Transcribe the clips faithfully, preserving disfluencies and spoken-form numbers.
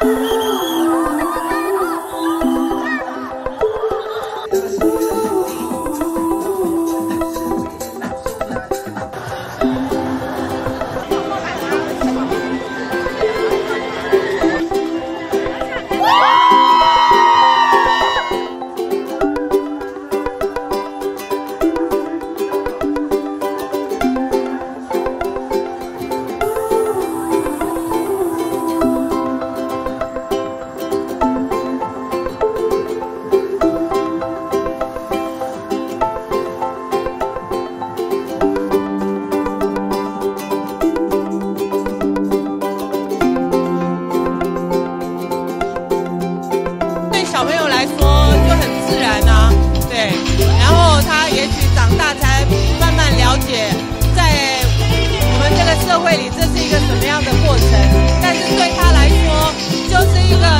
小朋友来说就很自然啊，对，然后他也许长大才慢慢了解，在我们这个社会里这是一个什么样的过程，但是对他来说就是一个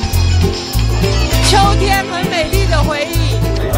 秋天很美丽的回忆。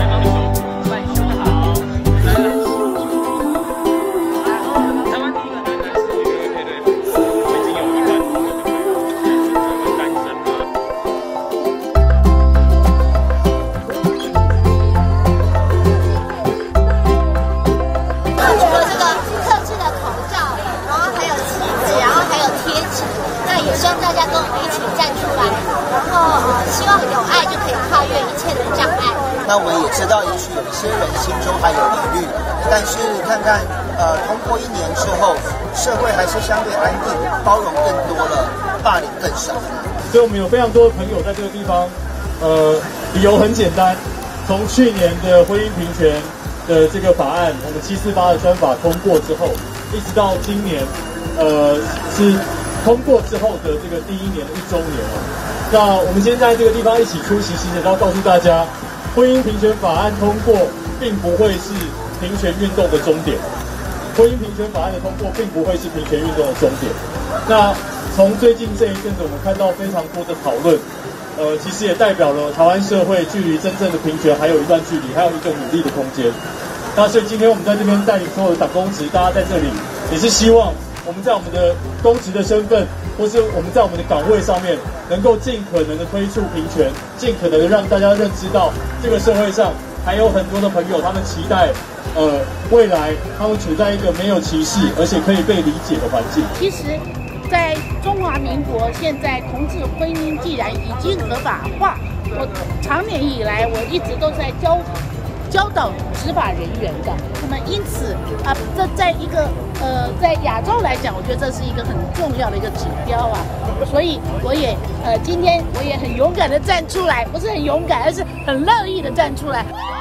希望大家跟我们一起站出来，然后呃，希望有爱就可以跨越一切的障碍。 那我们也知道，也许有一些人心中还有疑虑，但是看看呃，通过一年之后，社会还是相对安定，包容更多了，霸凌更少。 所以我们有非常多的朋友在这个地方，呃，理由很简单，从去年的婚姻平权的这个法案，我们七四八的专法通过之后，一直到今年，呃，是。通过之后的这个第一年的一周年哦，那我们今天在这个地方一起出席，其实要告诉大家，婚姻平权法案通过并不会是平权运动的终点，婚姻平权法案的通过并不会是平权运动的终点。那从最近这一阵子，我们看到非常多的讨论，呃，其实也代表了台湾社会距离真正的平权还有一段距离，还有一个努力的空间。那所以今天我们在这边带领所有的党公职，大家在这里也是希望。我们在我们的公职的身份，或是我们在我们的岗位上面，能够尽可能的推出平权，尽可能的让大家认知到，这个社会上还有很多的朋友，他们期待，呃，未来他们处在一个没有歧视，而且可以被理解的环境。 其实，在中华民国，现在同志婚姻既然已经合法化，我长年以来我一直都在教。教导执法人员的，那么因此啊，这在一个呃，在亚洲来讲，我觉得这是一个很重要的一个指标啊，所以我也呃，今天我也很勇敢的站出来，不是很勇敢，而是很乐意的站出来。